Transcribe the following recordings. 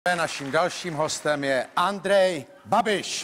Naším dalším hostem je Andrej Babiš.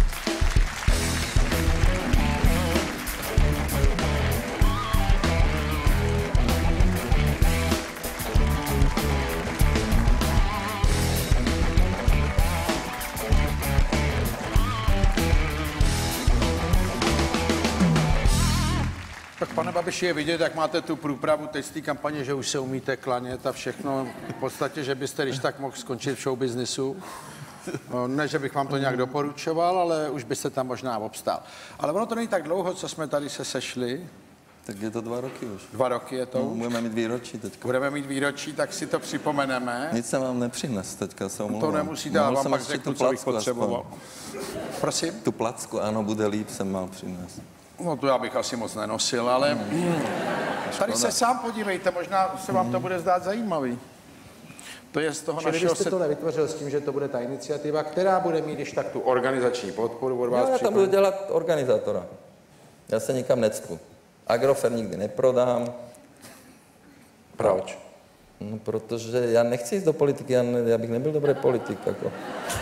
Tak pane Babiši, je vidět, jak máte tu průpravu teď z té kampaně, že už se umíte klanět a všechno. V podstatě, že byste když tak mohl skončit v showbiznisu. Ne, že bych vám to nějak doporučoval, ale už byste tam možná obstál. Ale ono to není tak dlouho, co jsme tady se sešli. Tak je to 2 roky už. 2 roky je to už. Budeme mít výročí teďka. Budeme mít výročí, tak si to připomeneme. Nic jsem vám nepřines teďka, se omlouvám. To nemusíte, ale vám pak řeknu, co bych potřeboval. Prosím? Tu placku, ano, bude líp, jsem mal přinést. No to já bych asi moc nenosil, ale tady se sám podívejte, možná se vám to bude zdát zajímavý. To je z toho Čili našeho... byste to nevytvořil s tím, že to bude ta iniciativa, která bude mít když tak tu organizační podporu od vás? Já tam budu dělat organizátora. Já se nikam necpu. Agrofert nikdy neprodám. Proč? No, protože já nechci jít do politiky, já bych nebyl dobrý politik. Jako.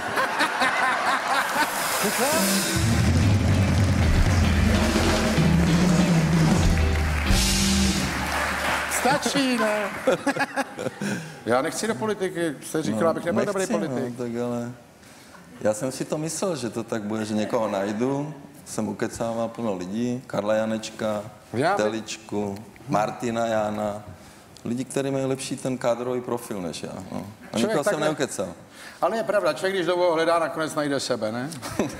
Stačí, ne? Já nechci do politiky, jste říkala, abych nebyl dobrý politik. No, tak ale já jsem si to myslel, že to tak bude, že někoho najdu, jsem ukecával plno lidí, Karla Janečka, Teličku, Martina Jána, lidi, kteří mají lepší ten kádrový profil než já. No. A nikoho jsem neukecal. Ale je pravda, člověk, když dlouho hledá, nakonec najde sebe, ne?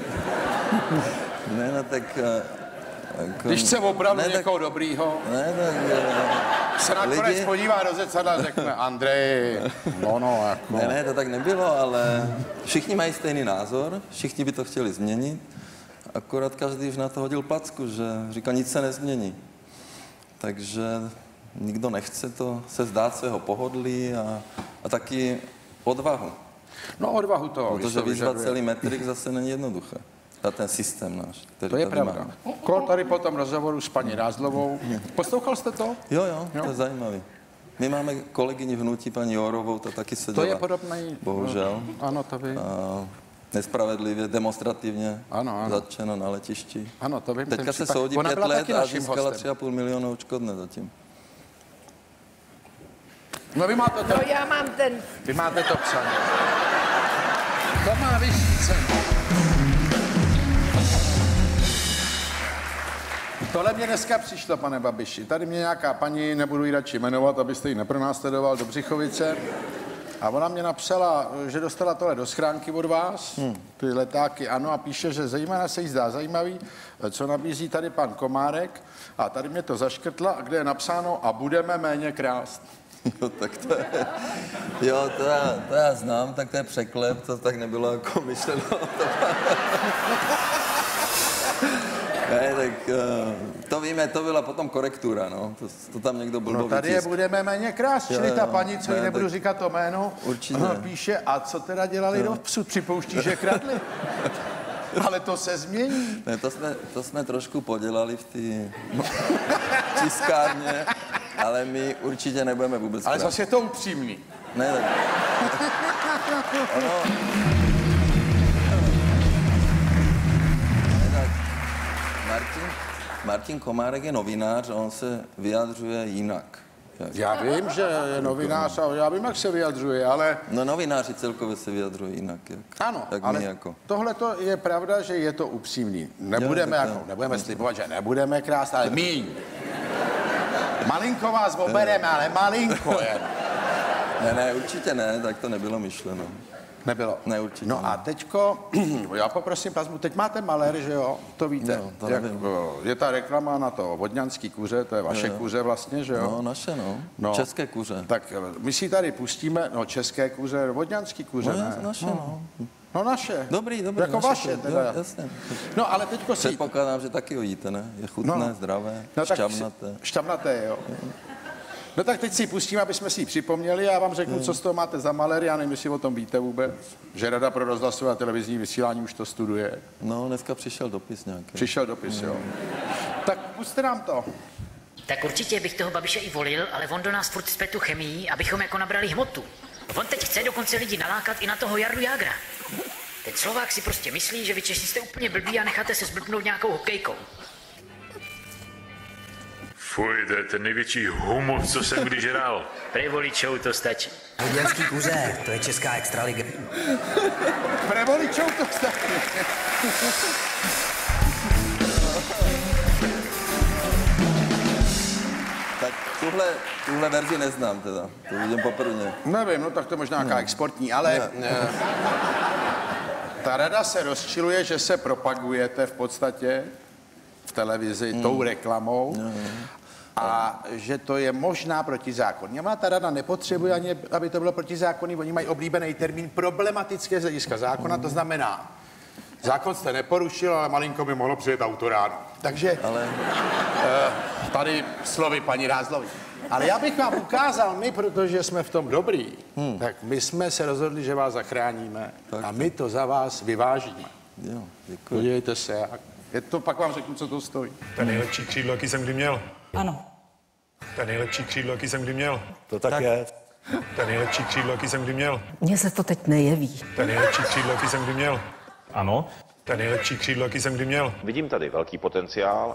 Ne, no tak... Když chce opravdu někoho dobrýho, se nakonec podívá do zrcadla a řekne Andrej, jako... Ne, to tak nebylo, ale všichni mají stejný názor, všichni by to chtěli změnit, akorát každý už na to hodil placku, že říkal, nic se nezmění. Takže nikdo nechce to se zdát svého pohodlí a taky odvahu. No odvahu to. Protože vyzvat celý Matrix zase není jednoduché. A ten systém náš, který to je tady pravda. máme. Kol tady po tom rozhovoru s paní Rázlovou. Poslouchal jste to? Jo, to je zajímavý. My máme kolegyni v hnutí, paní Jourovou, ta taky seděla. To je podobný. Bohužel. Ano, to vím. Nespravedlivě, demonstrativně ano. zatčeno na letišti. Ano, to vím. Teďka se soudí 5 let a získala 3,5 milionu odškodné zatím. No vy máte to. No já mám ten. Vy máte to psané. To má vyšší cenu. Tohle mě dneska přišlo, pane Babiši. Tady mě nějaká paní, nebudu ji radši jmenovat, abyste ji nepronásledoval do Břichovice. A ona mě napsala, že dostala tohle do schránky od vás, ty letáky, ano, a píše, že zejména se jí zdá zajímavý, co nabízí tady pan Komárek. A tady mě to zaškrtla, kde je napsáno a budeme méně krást. Jo, tak to je, jo, to já znám, tak to je překlep, to tak nebylo jako myšleno. Ne, tak to víme, to byla potom korektura, no, to tam někdo byl. No tady je budeme méně krás, čili ta paní, co jí nebudu říkat to jméno, píše, a co teda dělali dopsud, připouští, že kradli. Ale to se změní. Ne, to jsme trošku podělali v té tiskárně, ale my určitě nebudeme vůbec ale krát. zase je to upřímný. Ne, tak. Martin Komárek je novinář a on se vyjadřuje jinak. Já vím, že je novinář a já vím, jak se vyjadřuje, ale... No novináři celkově se vyjadřují jinak. Ano, tak ale jako. Tohle je pravda, že je to upřímný. Nebudeme slibovat, že nebudeme krást, ale míň. Malinko vás obereme, ale malinko jen. Ne, určitě ne, tak to nebylo myšleno. Nebylo? Ne, určitě no ne. A teďko, já poprosím plazmu, teď máte malér, že jo? To víte. No, to nevím. Je ta reklama na to vodňanský kuře, to je vaše kuře vlastně, že jo? No, naše, no. České kuře. Tak my si tady pustíme, české kuře, vodňanský kuře, no, ne? Naše, No naše. Dobrý. Jako naše vaše, teda. Jo, jasně. No ale teďko si... Předpokládám, že taky ho jíte, ne? Je chutné, zdravé, šťavnaté. Šťavnaté, jo. No tak teď si ji pustíme, aby jsme si ji připomněli a já vám řeknu, co z toho máte za malér, já nevím, jestli o tom víte vůbec, že Rada pro rozhlasové a televizní vysílání už to studuje. No, dneska přišel dopis nějaký. Přišel dopis, jo. Tak puste nám to. Tak určitě bych toho Babiše i volil, ale on do nás furt cpe tu chemii, abychom jako nabrali hmotu. On teď chce dokonce lidi nalákat i na toho Jardu Jágra. Ten Slovák si prostě myslí, že vy Češi jste úplně blbí a necháte se zblbnout nějakou hokejkou. Fuj, to je ten největší humus, co jsem kdy žral. Prej voličou to stačí. Luděnský kuře, to je česká extraliga. Pre voličou to stačí. Tak tuhle verzi neznám teda, to vidím poprvé. Nevím, no tak to možná nějaká exportní, ale ta rada se rozčiluje, že se propagujete v podstatě v televizi tou reklamou a že to je možná protizákonní. A ta rada nepotřebuje ani, aby to bylo protizákonný, oni mají oblíbený termín problematické z hlediska zákona, to znamená, zákon jste neporušil, ale malinko by mohlo přijet auto ráno. Takže tady slovy paní Rázlový. Ale já bych vám ukázal, my, protože jsme v tom dobrý, tak my jsme se rozhodli, že vás zachráníme a my to za vás vyvážíme. Jo, děkuji. Podívejte se, jak je to, pak vám řeknu, co to stojí. To je nejlepší křídlo, jaký jsem kdy měl. Ano. To je nejlepší křídlo, jaký jsem kdy měl. To tak je. To je nejlepší křídlo, jaký jsem kdy měl. Mně se to teď nejeví. To je nejlepší křídlo, jaký jsem kdy měl. Ano. To je nejlepší křídlo, jaký jsem kdy měl. Vidím tady velký potenciál.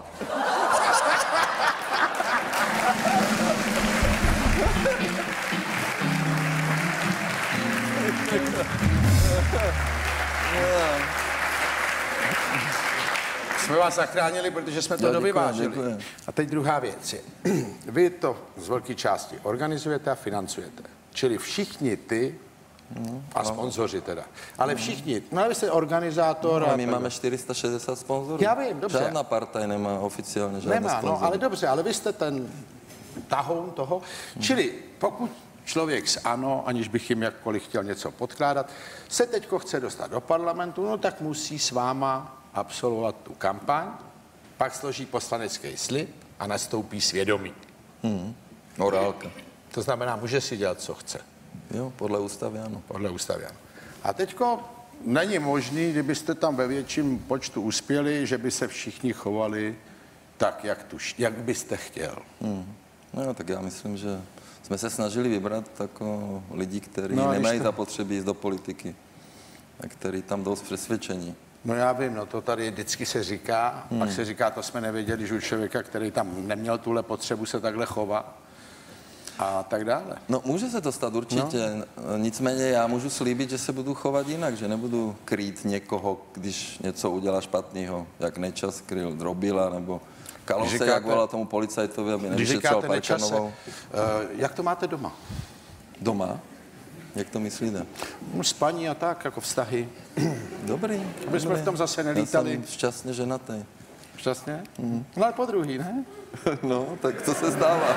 Jsme vás zachránili, protože jsme to dovyvážili. Děkuji. A teď druhá věc je, vy to z velké části organizujete a financujete. Čili všichni ty, a sponzoři teda, ale všichni, no ale vy jste organizátor. A my máme 460 sponzorů. Já vím, dobře. Žádná partaj nemá oficiálně žádné Nemá, sponzory. no ale dobře, ale vy jste ten tahoun toho. Čili pokud člověk z ANO, aniž bych jim jakkoliv chtěl něco podkládat, se teďko chce dostat do parlamentu, no tak musí s váma absolvovat tu kampaň, pak složí poslanecký slib a nastoupí svědomí. Morálka. To znamená, může si dělat, co chce. Jo, podle ústavy ano. Podle ústavy, ano. A teďko není možný, kdybyste tam ve větším počtu uspěli, že by se všichni chovali tak, jak byste chtěl. No, tak já myslím, že jsme se snažili vybrat jako lidi, kteří No, a nemají když to- zapotřebí jít do politiky a kteří tam jdou z přesvědčení. No já vím, no to tady vždycky se říká, pak se říká, to jsme nevěděli, že u člověka, který tam neměl tuhle potřebu se takhle chová a tak dále. No, může se to stát určitě, nicméně já můžu slíbit, že se budu chovat jinak, že nebudu krýt někoho, když něco udělá špatného, jak Nečas kryl Drobila, nebo Kalousek, říkáte- jak volal tomu policajtovi, aby Když nevyšetřoval říkáte Nečase, Parkanovou. jak to máte doma? Doma? Jak to myslíte? No, spaní a tak, jako vztahy. Dobrý. My jsme v tom zase nelítali. Já jsem šťastně ženatý. Šťastně? No ale po druhý, ne? No, tak to se stává.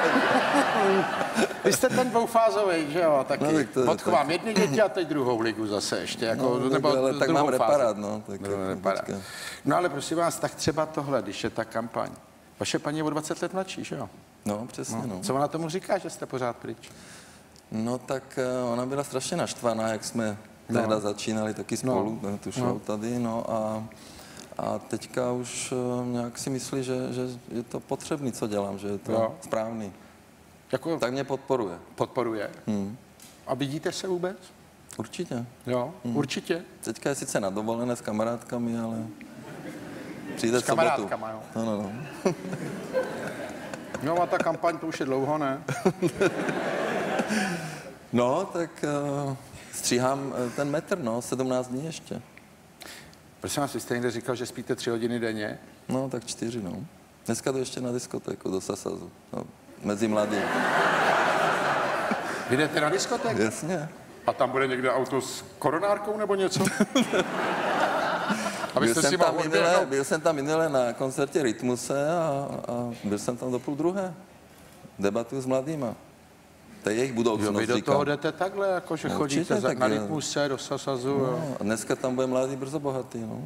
Vy jste ten dvoufázový, že jo, taky. No, tak to je Odchovám jedny děti a teď druhou ligu zase ještě, jako, No, nebo ale tak druhou mám fázi. reparát, no. Tak Druhou jako, reparát. počkej. No ale prosím vás, tak třeba tohle, když je ta kampaň. Vaše paní je o 20 let mladší, že jo? No, přesně, no. Co ona tomu říká, že jste pořád pryč? No, tak ona byla strašně naštvaná, jak jsme tehda začínali taky spolu, tu show tady, no a teďka už nějak si myslí, že je to potřebný, co dělám, že je to správný. Jako Tak mě podporuje. podporuje. A vidíte se vůbec? Určitě. Jo, určitě. Teďka je sice na dovolené s kamarádkami, ale přijde S v sobotu. kamarádkama, jo. No. No a ta kampaň to už je dlouho, ne? No, tak stříhám ten metr, no, 17 dní ještě. Prosím vás, vy jste někde říkal, že spíte 3 hodiny denně? No, tak 4, no. Dneska jdu ještě na diskotéku do Sasazu, no, mezi mladým. Vy jdete na diskotéku? Jasně. A tam bude někde auto s koronárkou nebo něco? Abyste si mohl odběhnout. Byl jsem tam minule na koncertě Rytmuse a byl jsem tam do 12:30. Debatuju s mladýma. To je jejich Jo, budoucnost, vy do říkám. toho jdete takhle, jako že No, chodíte určitě, tak na jo. Rytmuse, do Sasazu. Jo. No, a dneska tam bude mladý brzo bohatý, no.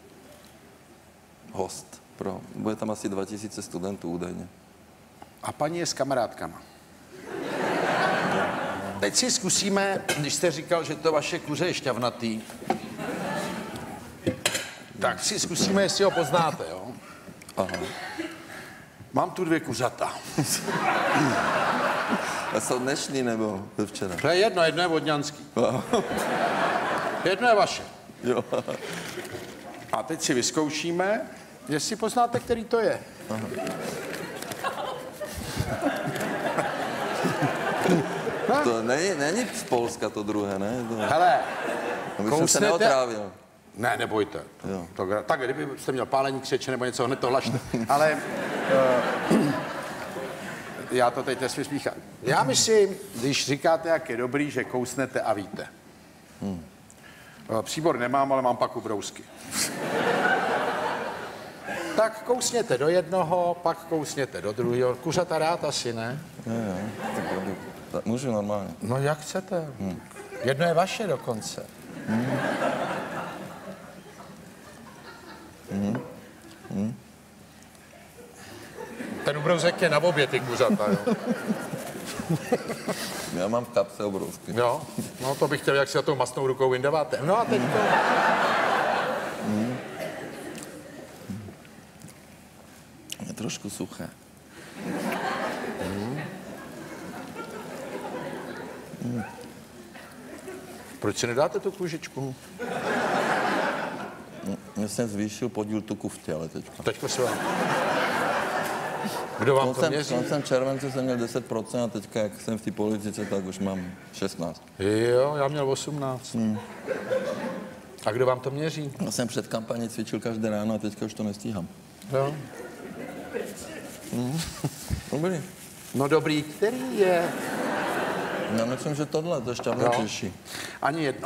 Host. Bude tam asi 2000 studentů údajně. A paní je s kamarádkama. Teď si zkusíme, když jste říkal, že to vaše kuře je šťavnatý, tak si zkusíme, jestli ho poznáte, jo? Aha. Mám tu 2 kuřata. A jsou dnešní nebo včera? To je jedno je vodňanský. Jedno je vaše. Jo. A teď si vyzkoušíme, jestli poznáte, který to je. To není z Polska to druhé, ne? Hele, Aby jsem se neotrávil. Ne, nebojte. Jo. Tak, kdybyste měl pálení křeče nebo něco, hned to hlašte. Ale já to teď nesmím smíchat. Já myslím, když říkáte, jak je dobrý, že kousnete a víte. Příbor nemám, ale mám pak ubrousky. Tak kousněte do jednoho, pak kousněte do druhého. Kuřata rád asi, ne? Jo. Tak můžu normálně. No jak chcete. Jedno je vaše dokonce. Ten ubrousek je na obě, ty kuřata, jo. Já mám v kapse obrovský. Jo, no to bych chtěl, jak si na tou mastnou rukou vyndáváte. No a teď to... Je trošku suché. Proč si nedáte tu kůžičku? Já jsem zvýšil podíl tuku v těle teďka. Teďko se vám... Kdo vám to měří? Koncem července jsem měl 10% a teďka, jak jsem v té politice, tak už mám 16. Jo, já měl 18. A kdo vám to měří? Já jsem před kampaní cvičil každé ráno a teďka už to nestíhám. Jo. Dobrý. No dobrý, který je? Já myslím, že tohle to ještě těžší. Ani jedno.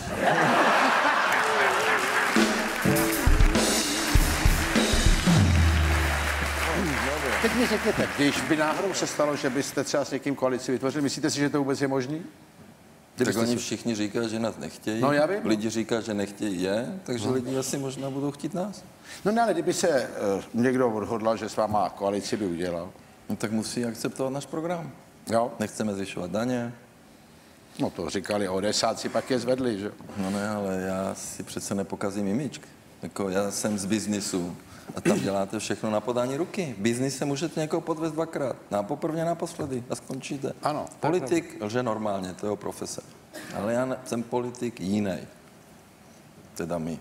Teď mi řekněte, když by náhodou se stalo, že byste třeba s někým koalici vytvořili, myslíte si, že to vůbec je možný? Tak oni všichni říkají, že nás nechtějí. No, já vím. Lidi říkají, že nechtějí je, takže lidi asi možná budou chtít nás. No ne, ale kdyby se někdo odhodlal, že s váma koalici by udělal. No, tak musí akceptovat náš program. Jo? Nechceme zvyšovat daně. No to říkali ODSáci, pak je zvedli, že? No ne, ale já si přece nepokazím imičk. Jako já jsem z biznisu a tam děláte všechno na podání ruky. V biznise můžete někoho podvést dvakrát. Na poprvé, naposledy a skončíte. Ano. Politik lže normálně, to je jeho profese. Ale já jsem politik jiný. Teda my.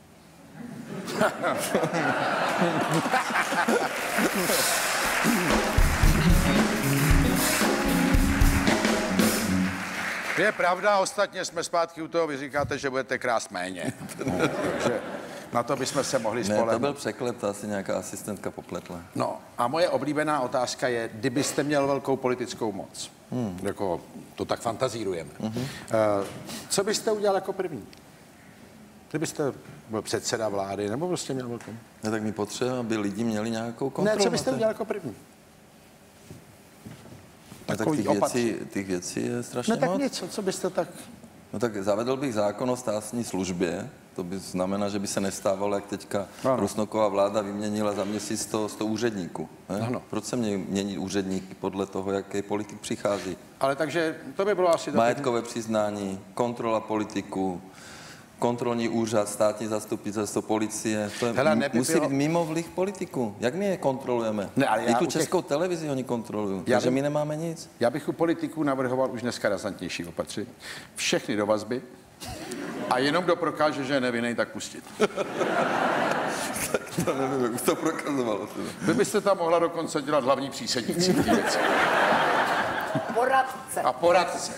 Je pravda, ostatně jsme zpátky u toho, vy říkáte, že budete krást méně. Takže na to bychom se mohli Ne, spolehnout. to byl překlep, to asi nějaká asistentka popletla. No a moje oblíbená otázka je, kdybyste měl velkou politickou moc, jako to tak fantazírujeme, co byste udělal jako první? Kdybyste byl předseda vlády, nebo prostě měl velkou? No, tak mi potřeba, aby lidi měli nějakou kontrolu. Ne, co byste na to. udělal jako první? No, tak Takový těch věcí je strašně No tak moc. něco, co byste tak... No tak zavedl bych zákon o státní službě, to by znamená, že by se nestávalo, jak teďka Rusnoková vláda vyměnila za měsíc 100 úředníků. Ne? Ano. Proč se mění úředníky podle toho, jaký politik přichází? Ale takže to by bylo asi... Majetkové přiznání, kontrola politiků, kontrolní úřad, státní zastupitelstvo, policie. To je, Hele, musí být mimo vliv politiků. Jak my je kontrolujeme? Ne, ale I já tu u těch- Českou televizi oni kontrolují, takže my nemáme nic. Já bych u politiků navrhoval už dneska razantnější opatření. Všechny do vazby a jenom kdo prokáže, že je nevinný, tak pustit. To nevím, jak už to prokazovalo. Vy byste tam mohla dokonce dělat hlavní přísedící v té věci. Poradce. A poradce.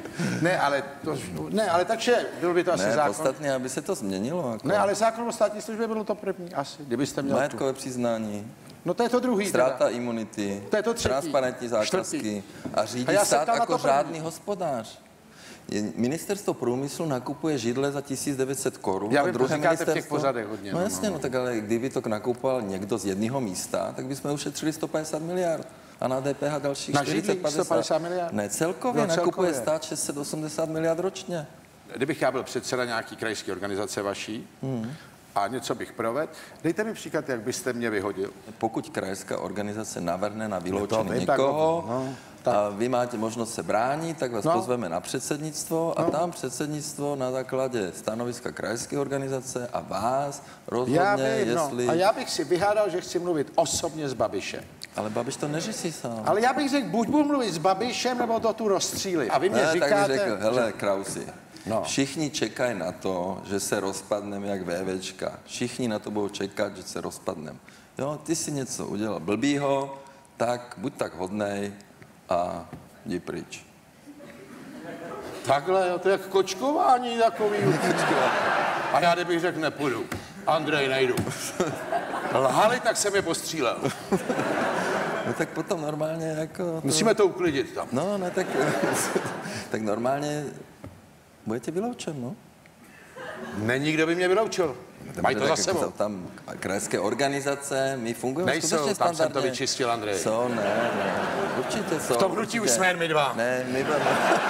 Ne, ale takže byl by to asi Ne, zákon. podstatně, aby se to změnilo. Jako. Ne, ale zákon o státní službě bylo to první asi, kdybyste měl tu. Majetkové přiznání, No to je to druhý. ztráta teda. imunity, To je to třetí. transparentní zakázky Čtvrtý. a řídí A já se stát ptám na jako to první. řádný hospodář. Ministerstvo průmyslu nakupuje židle za 1900 korun. Já a vím, to druhé říkáte v těch ministerstvo... pořadech hodně, No no, jasně, no tak ale kdyby to nakupoval někdo z jedného místa, tak bychom ušetřili 150 miliard. A na DPH dalších Na 40, židlích 150 miliard? Ne, celkově No, nakupuje celkově. stát 680 miliard ročně. Kdybych já byl předseda nějaký krajské organizace vaší a něco bych provedl, dejte mi příklad, jak byste mě vyhodil. Pokud krajská organizace navrhne na vyloučení vím, tak někoho no, tak. a vy máte možnost se bránit, tak vás No. pozveme na předsednictvo a tam předsednictvo na základě stanoviska krajské organizace a vás Já rozhodně, vím, jestli... no. A já bych si vyhádal, že chci mluvit osobně s Babišem. Ale Babiš to neřeší sám. Ale já bych řekl, buď budu mluvit s Babišem, nebo to tu rozstříli. A vy mě Ne, tak říkáte... bych řekl, hele, Krausi, No. všichni čekají na to, že se rozpadneme jak vévečka. Všichni na to budou čekat, že se rozpadneme. Jo, ty si něco udělal blbýho, tak buď tak hodnej a jdi pryč. Takhle, jo, to je jak kočkování takový. A já kdybych řekl, nepůjdu. Andrej, nejdu. Lhali, tak jsem je postřílel. No tak potom normálně jako... To... Musíme to uklidit tam. No, ne, tak, tak normálně budete vyloučen, no? Není, kdo by mě vyloučil. Mají to za Tak sebou. jsou tam krajské organizace, my fungujeme Nejsou, skutečně tam jsem to standardně. vyčistil, Andrej. Jsou, ne, určitě jsou. V tom hnutí už jsme jen my dva. Ne, my dva.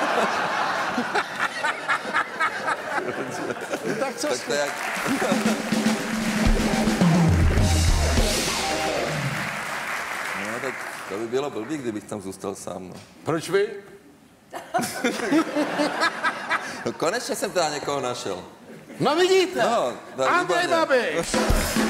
Tak co Tak to jak... No, tak to by bylo blbý, kdybych tam zůstal sám, no. Proč vy? No konečně jsem teda někoho našel. No vidíte. No, tak Andrej výborně. Babiš.